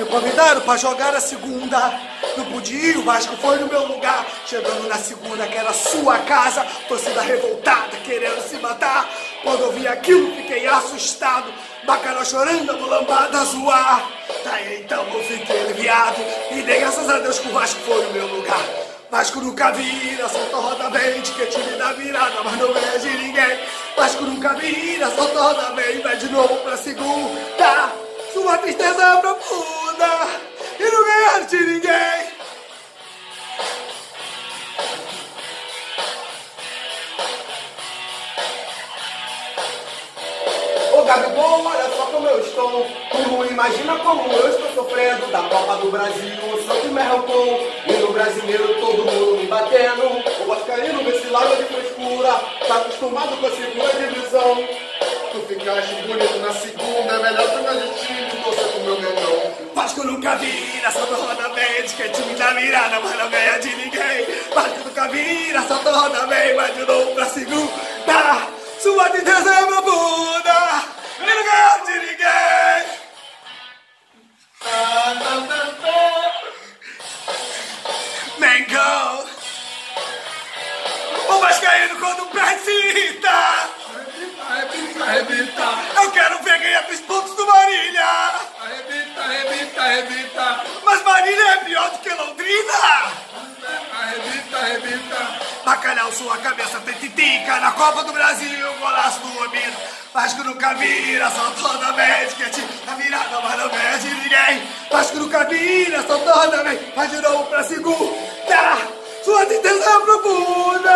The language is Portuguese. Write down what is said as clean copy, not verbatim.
convidaram pra jogar a segunda. Não podia ir, o Vasco foi no meu lugar. Chegando na segunda, que era sua casa. Torcida revoltada, querendo se matar. Quando eu vi aquilo, fiquei assustado. Bacalhau chorando, a mulambada a zoar. Daí então eu fiquei aliviado. E dei graças a Deus que o Vasco foi no meu lugar. Vasco nunca vira, solta roda verde, que é time da virada, mas não ganha de ninguém. Vasco nunca vira, solta roda verde, vai de novo pra segunda. Sua tristeza é profunda e não ganhar de ninguém. Ô Gabigol, olha só como eu estou. Tu não imagina como eu estou sofrendo. Da Copa do Brasil, o Santos me arrancou. E no brasileiro todo mundo me batendo. O vascaíno desse lado de frescura tá acostumado com a segunda divisão. Tu ficaste bonito na segunda, é melhor tu não time que você com o meu ganhão. Vasco nunca vira, solta roda verde, que é time da virada, mas não ganha de ninguém. Vasco nunca vira, solta roda verde, vai de novo pra segunda. Sua tristeza é profunda e não ganhar de ninguém. Mengão, o vascaíno quando perde se irrita. Arrebita, Eu quero ver ganhar 3 pontos do Marília. arrebita, Mas Marília é pior do que Londrina. arrebita. Bacalhau, sua cabeça tem titica. Na Copa do Brasil, golaço do Omiro. Vasco nunca vira, solta roda verde, que é time da virada, mas não ganha de ninguém. Vasco nunca vira, solta roda verde, vai de novo pra segunda. Sua tristeza é profunda